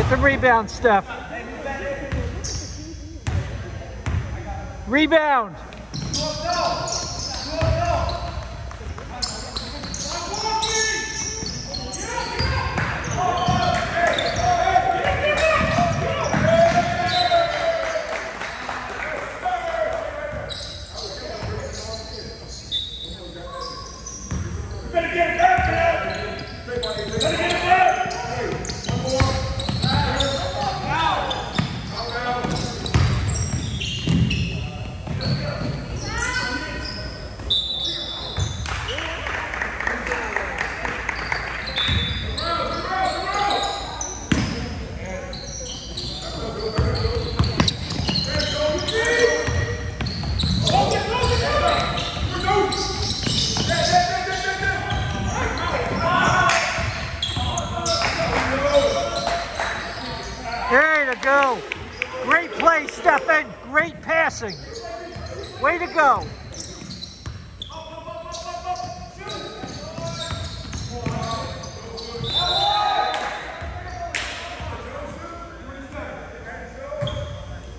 Get the rebound, Steph. Rebound. There you go. Great play, Stephen. Great passing. Way to go.